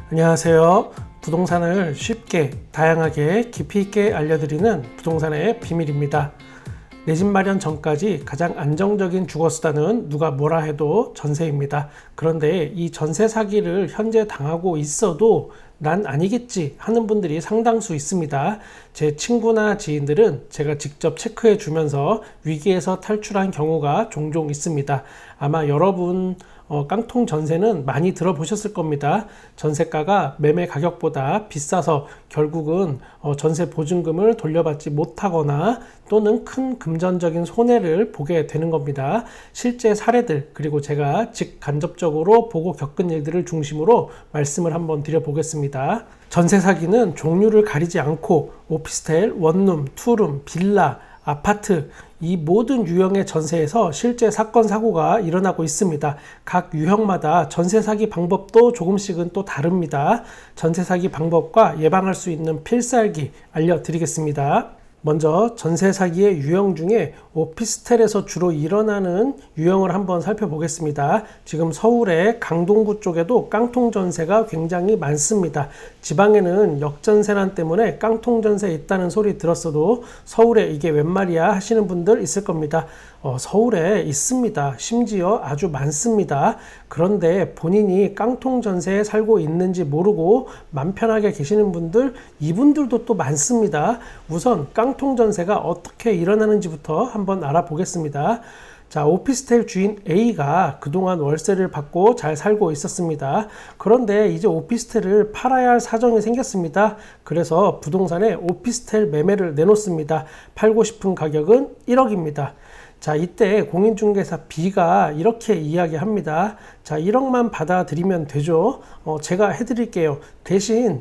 안녕하세요. 부동산을 쉽게, 다양하게, 깊이 있게 알려드리는 부동산의 비밀입니다. 내 집 마련 전까지 가장 안정적인 주거수단은 누가 뭐라 해도 전세입니다. 그런데 이 전세 사기를 현재 당하고 있어도 난 아니겠지 하는 분들이 상당수 있습니다. 제 친구나 지인들은 제가 직접 체크해 주면서 위기에서 탈출한 경우가 종종 있습니다. 아마 여러분 깡통 전세는 많이 들어보셨을 겁니다. 전세가가 매매 가격보다 비싸서 결국은 전세 보증금을 돌려받지 못하거나 또는 큰 금전적인 손해를 보게 되는 겁니다. 실제 사례들 그리고 제가 직간접적으로 보고 겪은 일들을 중심으로 말씀을 한번 드려보겠습니다. 전세 사기는 종류를 가리지 않고 오피스텔, 원룸, 투룸, 빌라, 아파트 이 모든 유형의 전세에서 실제 사건 사고가 일어나고 있습니다. 각 유형마다 전세 사기 방법도 조금씩은 또 다릅니다. 전세 사기 방법과 예방할 수 있는 필살기 알려드리겠습니다. 먼저 전세 사기의 유형 중에 오피스텔에서 주로 일어나는 유형을 한번 살펴보겠습니다. 지금 서울의 강동구 쪽에도 깡통 전세가 굉장히 많습니다. 지방에는 역전세난 때문에 깡통 전세 있다는 소리 들었어도 서울에 이게 웬 말이야 하시는 분들 있을 겁니다. 서울에 있습니다. 심지어 아주 많습니다. 그런데 본인이 깡통 전세에 살고 있는지 모르고 맘 편하게 계시는 분들, 이분들도 또 많습니다. 우선 깡통 전세가 어떻게 일어나는지부터 한번 알아보겠습니다. 자, 오피스텔 주인 A가 그동안 월세를 받고 잘 살고 있었습니다. 그런데 이제 오피스텔을 팔아야 할 사정이 생겼습니다. 그래서 부동산에 오피스텔 매매를 내놓습니다. 팔고 싶은 가격은 1억입니다. 자, 이때 공인중개사 B가 이렇게 이야기합니다. 자, 1억만 받아들이면 되죠. 제가 해드릴게요. 대신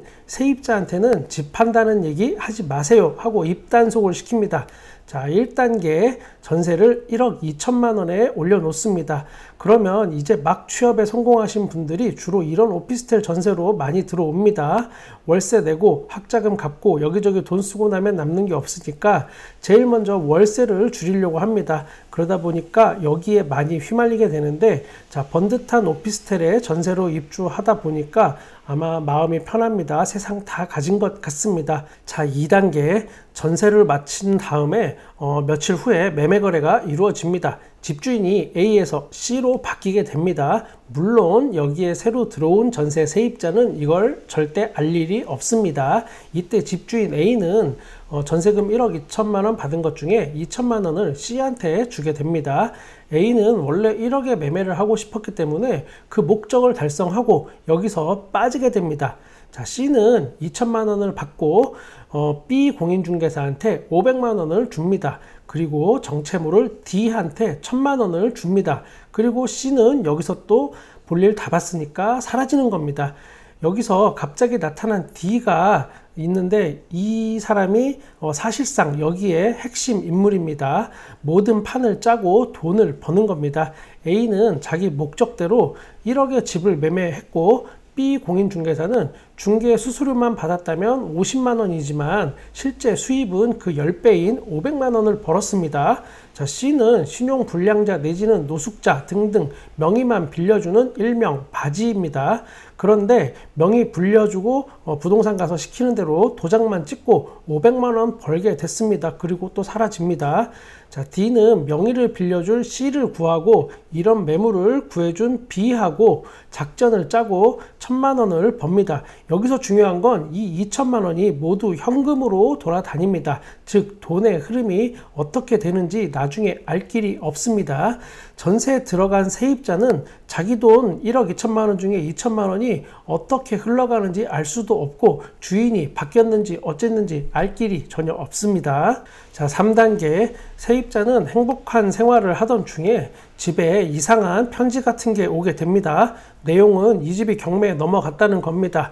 세입자한테는 집 판다는 얘기 하지 마세요 하고 입단속을 시킵니다. 자, 1단계 전세를 1억 2천만 원에 올려놓습니다. 그러면 이제 막 취업에 성공하신 분들이 주로 이런 오피스텔 전세로 많이 들어옵니다. 월세 내고 학자금 갚고 여기저기 돈 쓰고 나면 남는 게 없으니까 제일 먼저 월세를 줄이려고 합니다. 그러다 보니까 여기에 많이 휘말리게 되는데, 자, 번듯한 오피스텔에 전세로 입주하다 보니까 아마 마음이 편합니다. 세상 다 가진 것 같습니다. 자, 2단계 전세를 마친 다음에 며칠 후에 매매 거래가 이루어집니다. 집주인이 A에서 C로 바뀌게 됩니다. 물론 여기에 새로 들어온 전세 세입자는 이걸 절대 알 일이 없습니다. 이때 집주인 A는 전세금 1억 2천만 원 받은 것 중에 2천만 원을 C한테 주게 됩니다. A는 원래 1억에 매매를 하고 싶었기 때문에 그 목적을 달성하고 여기서 빠지게 됩니다. 자, C는 2천만 원을 받고 B 공인중개사한테 500만 원을 줍니다. 그리고 정채물을 D한테 1,000만 원을 줍니다. 그리고 C는 여기서 또 볼일 다 봤으니까 사라지는 겁니다. 여기서 갑자기 나타난 D가 있는데 이 사람이 사실상 여기에 핵심 인물입니다. 모든 판을 짜고 돈을 버는 겁니다. A는 자기 목적대로 1억의 집을 매매했고 B 공인중개사는 중개 수수료만 받았다면 50만 원이지만 실제 수입은 그 10배인 500만 원을 벌었습니다. 자, C는 신용불량자 내지는 노숙자 등등 명의만 빌려주는 일명 바지입니다. 그런데 명의 불려주고 부동산 가서 시키는 대로 도장만 찍고 500만 원 벌게 됐습니다. 그리고 또 사라집니다. 자, D는 명의를 빌려줄 C를 구하고 이런 매물을 구해준 B하고 작전을 짜고 1,000만 원을 법니다. 여기서 중요한 건 이 2천만 원이 모두 현금으로 돌아다닙니다. 즉 돈의 흐름이 어떻게 되는지 나중에 알 길이 없습니다. 전세에 들어간 세입자는 자기 돈 1억 2천만 원 중에 2천만 원이 어떻게 흘러가는지 알 수도 없고 주인이 바뀌었는지 어쨌는지 알 길이 전혀 없습니다. 자, 3단계 세입자는 행복한 생활을 하던 중에 집에 이상한 편지 같은 게 오게 됩니다. 내용은 이 집이 경매에 넘어갔다는 겁니다.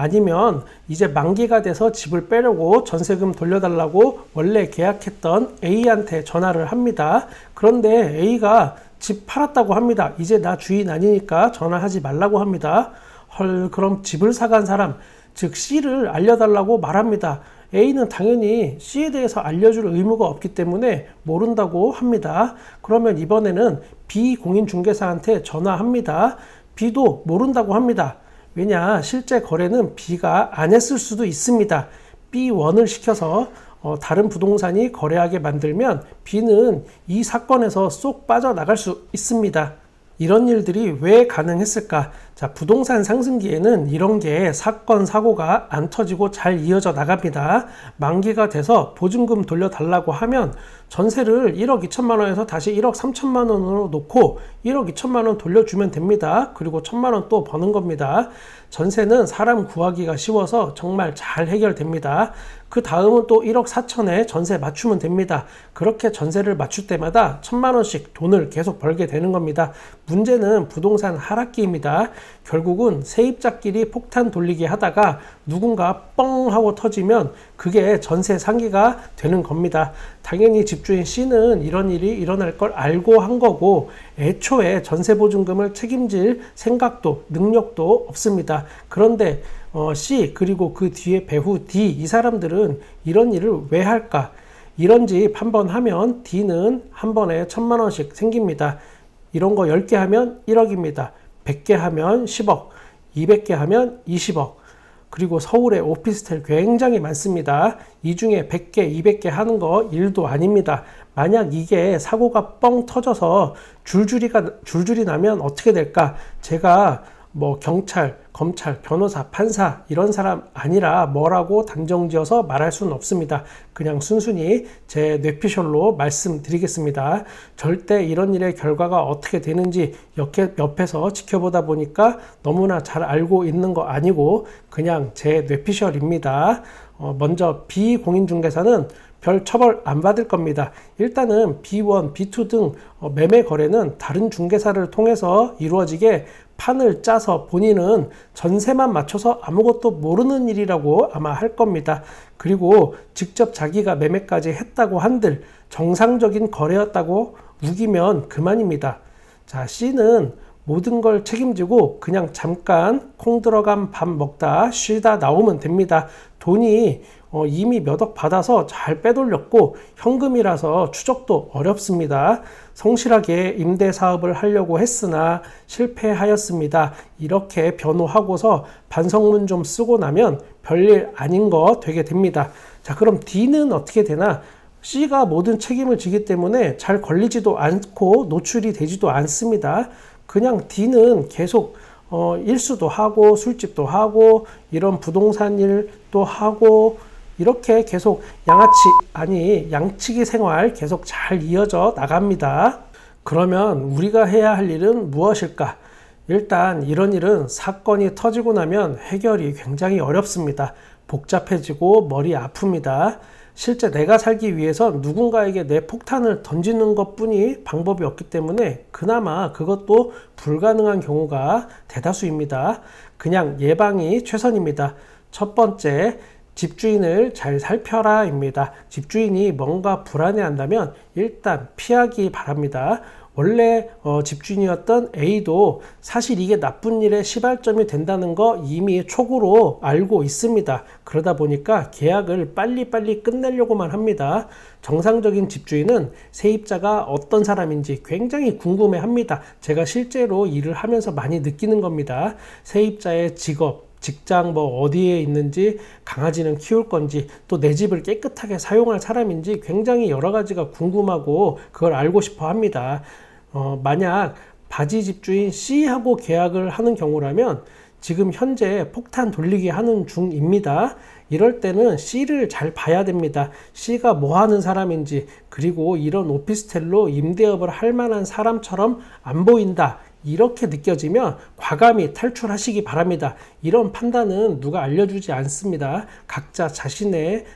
아니면 이제 만기가 돼서 집을 빼려고 전세금 돌려달라고 원래 계약했던 A한테 전화를 합니다. 그런데 A가 집 팔았다고 합니다. 이제 나 주인 아니니까 전화하지 말라고 합니다. 헐, 그럼 집을 사간 사람, 즉 C를 알려달라고 말합니다. A는 당연히 C에 대해서 알려줄 의무가 없기 때문에 모른다고 합니다. 그러면 이번에는 B 공인중개사한테 전화합니다. B도 모른다고 합니다. 왜냐, 실제 거래는 B가 안 했을 수도 있습니다. B1을 시켜서 다른 부동산이 거래하게 만들면 B는 이 사건에서 쏙 빠져나갈 수 있습니다. 이런 일들이 왜 가능했을까? 자, 부동산 상승기에는 이런 게 사건, 사고가 안 터지고 잘 이어져 나갑니다. 만기가 돼서 보증금 돌려달라고 하면 전세를 1억 2천만 원에서 다시 1억 3천만 원으로 놓고 1억 2천만 원 돌려주면 됩니다. 그리고 1천만 원 또 버는 겁니다. 전세는 사람 구하기가 쉬워서 정말 잘 해결됩니다. 그 다음은 또 1억 4천에 전세 맞추면 됩니다. 그렇게 전세를 맞출 때마다 1천만 원씩 돈을 계속 벌게 되는 겁니다. 문제는 부동산 하락기입니다. 결국은 세입자끼리 폭탄 돌리기 하다가 누군가 뻥 하고 터지면 그게 전세 상기가 되는 겁니다. 당연히 집주인 C는 이런 일이 일어날 걸 알고 한 거고 애초에 전세보증금을 책임질 생각도 능력도 없습니다. 그런데 C 그리고 그 뒤에 배후 D 이 사람들은 이런 일을 왜 할까? 이런 집 한 번 하면 D는 한 번에 1천만 원씩 생깁니다. 이런 거 10개 하면 1억입니다. 100개 하면 10억, 200개 하면 20억. 그리고 서울에 오피스텔 굉장히 많습니다. 이 중에 100개, 200개 하는 거 일도 아닙니다. 만약 이게 사고가 뻥 터져서 줄줄이 나면 어떻게 될까? 제가 뭐 경찰, 검찰, 변호사, 판사 이런 사람 아니라 뭐라고 단정지어서 말할 수는 없습니다. 그냥 순순히 제 뇌피셜로 말씀드리겠습니다. 절대 이런 일의 결과가 어떻게 되는지 옆에서 지켜보다 보니까 너무나 잘 알고 있는 거 아니고 그냥 제 뇌피셜입니다. 먼저 비공인중개사는 별 처벌 안 받을 겁니다. 일단은 B1, B2 등 매매 거래는 다른 중개사를 통해서 이루어지게 판을 짜서 본인은 전세만 맞춰서 아무것도 모르는 일이라고 아마 할 겁니다. 그리고 직접 자기가 매매까지 했다고 한들 정상적인 거래였다고 우기면 그만입니다. 자, C는 모든 걸 책임지고 그냥 잠깐 콩 들어간 밥 먹다 쉬다 나오면 됩니다. 돈이 이미 몇 억 받아서 잘 빼돌렸고 현금이라서 추적도 어렵습니다. 성실하게 임대 사업을 하려고 했으나 실패하였습니다. 이렇게 변호하고서 반성문 좀 쓰고 나면 별일 아닌 거 되게 됩니다. 자, 그럼 D는 어떻게 되나? C가 모든 책임을 지기 때문에 잘 걸리지도 않고 노출이 되지도 않습니다. 그냥 D는 계속 일수도 하고 술집도 하고 이런 부동산 일도 하고 이렇게 계속 양치기 생활 계속 잘 이어져 나갑니다. 그러면 우리가 해야 할 일은 무엇일까? 일단 이런 일은 사건이 터지고 나면 해결이 굉장히 어렵습니다. 복잡해지고 머리 아픕니다. 실제 내가 살기 위해서 누군가에게 내 폭탄을 던지는 것뿐이 방법이 없기 때문에 그나마 그것도 불가능한 경우가 대다수입니다. 그냥 예방이 최선입니다. 첫 번째, 집주인을 잘 살펴라 입니다. 집주인이 뭔가 불안해한다면 일단 피하기 바랍니다. 원래 집주인이었던 A도 사실 이게 나쁜 일의 시발점이 된다는 거 이미 촉으로 알고 있습니다. 그러다 보니까 계약을 빨리빨리 끝내려고만 합니다. 정상적인 집주인은 세입자가 어떤 사람인지 굉장히 궁금해합니다. 제가 실제로 일을 하면서 많이 느끼는 겁니다. 세입자의 직장 뭐 어디에 있는지, 강아지는 키울 건지, 또 내 집을 깨끗하게 사용할 사람인지 굉장히 여러 가지가 궁금하고 그걸 알고 싶어 합니다. 만약 바지 집주인 C하고 계약을 하는 경우라면 지금 현재 폭탄 돌리기 하는 중입니다. 이럴 때는 C를 잘 봐야 됩니다. C가 뭐 하는 사람인지, 그리고 이런 오피스텔로 임대업을 할 만한 사람처럼 안 보인다. 이렇게 느껴지면 과감히 탈출하시기 바랍니다. 이런 판단은 누가 알려주지 않습니다. 각자 자신의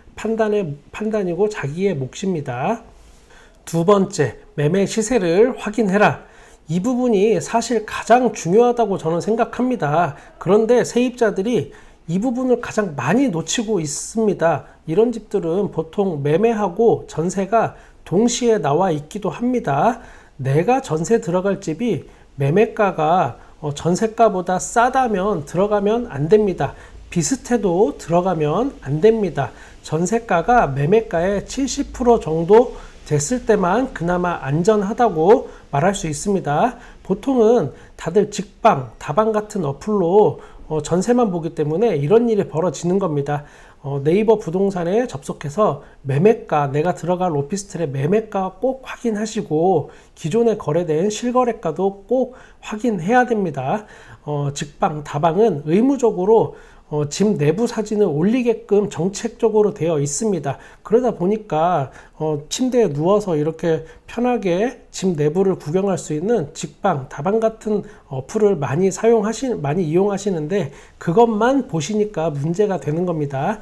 판단이고 자기의 몫입니다. 두 번째, 매매 시세를 확인해라. 이 부분이 사실 가장 중요하다고 저는 생각합니다. 그런데 세입자들이 이 부분을 가장 많이 놓치고 있습니다. 이런 집들은 보통 매매하고 전세가 동시에 나와 있기도 합니다. 내가 전세 들어갈 집이 매매가가 전세가보다 싸다면 들어가면 안 됩니다. 비슷해도 들어가면 안 됩니다. 전세가가 매매가의 70% 정도 됐을 때만 그나마 안전하다고 말할 수 있습니다. 보통은 다들 직방, 다방 같은 어플로 전세만 보기 때문에 이런 일이 벌어지는 겁니다. 네이버 부동산에 접속해서 매매가, 내가 들어갈 오피스텔의 매매가 꼭 확인하시고 기존에 거래된 실거래가도 꼭 확인해야 됩니다. 직방, 다방은 의무적으로 집 내부 사진을 올리게끔 정책적으로 되어 있습니다. 그러다 보니까 침대에 누워서 이렇게 편하게 집 내부를 구경할 수 있는 직방, 다방 같은 어플을 많이 이용하시는데 그것만 보시니까 문제가 되는 겁니다.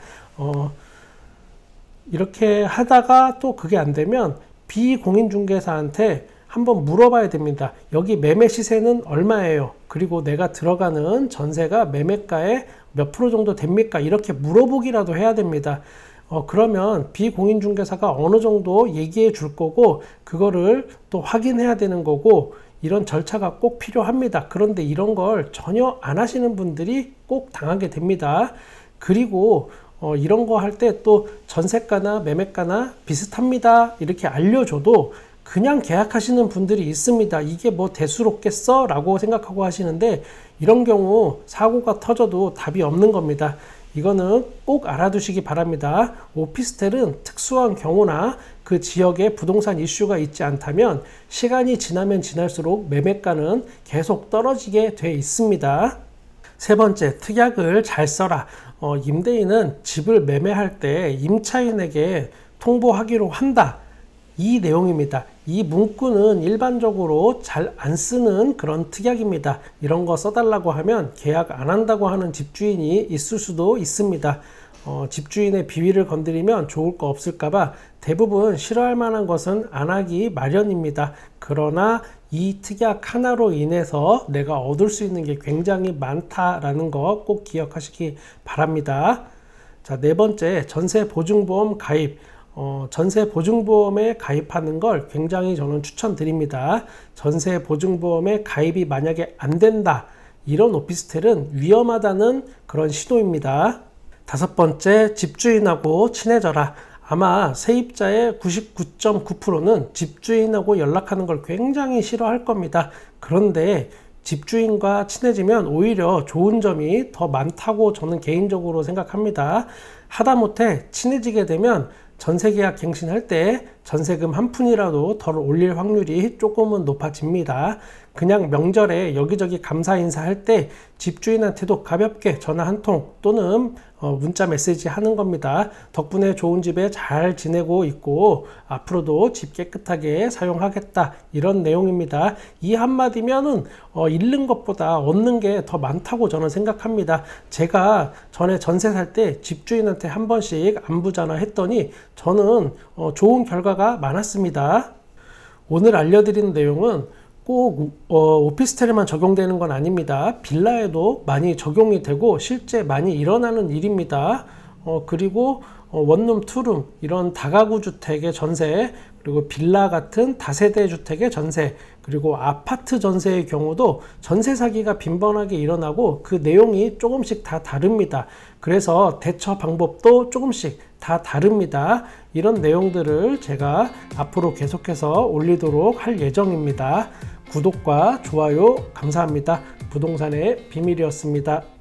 이렇게 하다가 또 그게 안 되면 비공인중개사한테 한번 물어봐야 됩니다. 여기 매매 시세는 얼마예요? 그리고 내가 들어가는 전세가 매매가에 몇 프로 정도 됩니까? 이렇게 물어보기라도 해야 됩니다. 그러면 비공인중개사가 어느 정도 얘기해 줄 거고 그거를 또 확인해야 되는 거고 이런 절차가 꼭 필요합니다. 그런데 이런 걸 전혀 안 하시는 분들이 꼭 당하게 됩니다. 그리고 이런 거 할 때 또 전세가나 매매가나 비슷합니다. 이렇게 알려줘도 그냥 계약하시는 분들이 있습니다. 이게 뭐 대수롭겠어? 라고 생각하고 하시는데 이런 경우 사고가 터져도 답이 없는 겁니다. 이거는 꼭 알아두시기 바랍니다. 오피스텔은 특수한 경우나 그 지역에 부동산 이슈가 있지 않다면 시간이 지나면 지날수록 매매가는 계속 떨어지게 돼 있습니다. 세 번째, 특약을 잘 써라. 임대인은 집을 매매할 때 임차인에게 통보하기로 한다. 이 내용입니다. 이 문구는 일반적으로 잘 안 쓰는 그런 특약입니다. 이런 거 써달라고 하면 계약 안 한다고 하는 집주인이 있을 수도 있습니다. 집주인의 비위를 건드리면 좋을 거 없을까봐 대부분 싫어할 만한 것은 안 하기 마련입니다. 그러나 이 특약 하나로 인해서 내가 얻을 수 있는 게 굉장히 많다라는 거 꼭 기억하시기 바랍니다. 자, 네 번째, 전세보증보험 가입. 전세보증보험에 가입하는 걸 굉장히 저는 추천드립니다. 전세보증보험에 가입이 만약에 안 된다. 이런 오피스텔은 위험하다는 그런 신호입니다. 다섯 번째, 집주인하고 친해져라. 아마 세입자의 99.9%는 집주인하고 연락하는 걸 굉장히 싫어할 겁니다. 그런데 집주인과 친해지면 오히려 좋은 점이 더 많다고 저는 개인적으로 생각합니다. 하다못해 친해지게 되면 전세계약 갱신할 때 전세금 한 푼이라도 덜 올릴 확률이 조금은 높아집니다. 그냥 명절에 여기저기 감사 인사할 때 집주인한테도 가볍게 전화 한 통 또는 문자 메시지 하는 겁니다. 덕분에 좋은 집에 잘 지내고 있고 앞으로도 집 깨끗하게 사용하겠다, 이런 내용입니다. 이 한마디면은 잃는 것보다 얻는 게 더 많다고 저는 생각합니다. 제가 전에 전세 살 때 집주인한테 한 번씩 안부 전화 했더니 저는 좋은 결과가 많았습니다. 오늘 알려드리는 내용은 꼭 오피스텔에만 적용되는 건 아닙니다. 빌라에도 많이 적용이 되고 실제 많이 일어나는 일입니다. 그리고 원룸, 투룸 이런 다가구 주택의 전세, 그리고 빌라 같은 다세대 주택의 전세, 그리고 아파트 전세의 경우도 전세 사기가 빈번하게 일어나고 그 내용이 조금씩 다 다릅니다. 그래서 대처 방법도 조금씩 다 다릅니다. 이런 내용들을 제가 앞으로 계속해서 올리도록 할 예정입니다. 구독과 좋아요 감사합니다. 부동산의 비밀이었습니다.